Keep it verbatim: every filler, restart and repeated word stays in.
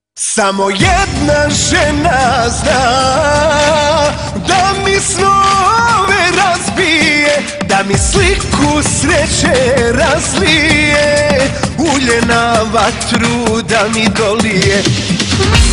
Samo jedna žena zna da mi snove razbije, da mi sliku sreće razlije, ulje na vatru da mi dolije.